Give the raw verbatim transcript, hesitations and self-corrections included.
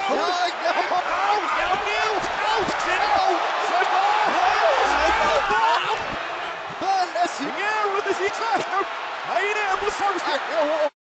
Burnley. Ja, wat is die klaar? Hij is er, moet